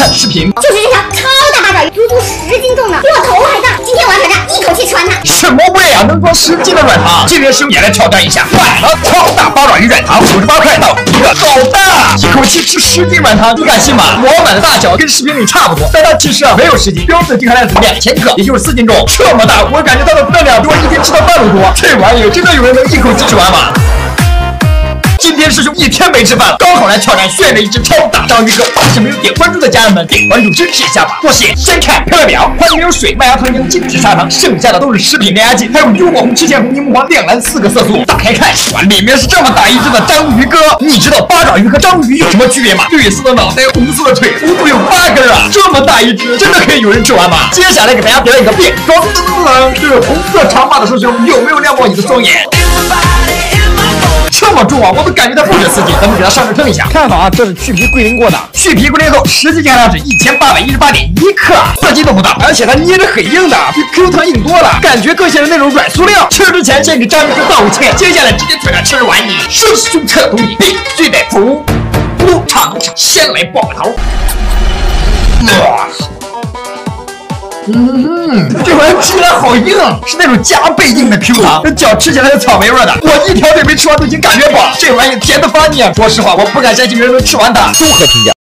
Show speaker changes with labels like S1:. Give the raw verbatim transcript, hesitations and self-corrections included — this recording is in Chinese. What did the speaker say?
S1: 视频。
S2: 就是这条超大八爪鱼，足足十斤重呢，比我头还大。今天我要挑战一口气吃完它。
S1: 什么味啊？能装十斤的软糖？今天师傅也来挑战一下，买了超大八爪鱼软糖，九十八块到一个，好大！一口气吃十斤软糖，你敢信吗？我买的大小跟视频里差不多，但它其实啊没有十斤，标准净含量是两千克，也就是四斤重，这么大，我感觉它的分量比我一天吃的饭都多。这玩意儿真的有人能一口气吃完吗？今天师兄一天没吃饭了，刚好来挑战炫的一只超大章鱼哥。还是没有点关注的家人们，点关注支持一下吧。多谢。先看配料表，它里面有水、麦芽糖浆、精制砂糖，剩下的都是食品添加剂，还有牛果红、赤藓红、柠檬黄、亮蓝四个色素。打开看，哇，里面是这么大一只的章鱼哥。你知道八爪鱼和章鱼有什么区别吗？绿色的脑袋，红色的腿，足足有八根啊！这么大一只，真的可以有人吃完吗？接下来给大家表演一个变装。是红色长发的师兄，有没有亮过你的双眼？这么重啊，我都感觉它不止四斤，咱们给它上热称一下。看好啊，这是去皮归零过的，去皮归零后，实际含量是一千八百一十八点一克，四斤都不到，而且它捏着很硬的，比 Q 糖硬多了，感觉更像是那种软塑料。吃之前先给章鱼哥道个歉，接下来直接推它吃完你。师兄这东西必须得服。不唱不唱，先来爆个头。哇！嗯，这玩意吃起来好硬，是那种加倍硬的 Q 糖，这脚吃起来是草莓味的。我一条腿没吃完都已经感觉饱了，这玩意甜的发腻啊！说实话，我不敢相信别人能吃完它。综合评价。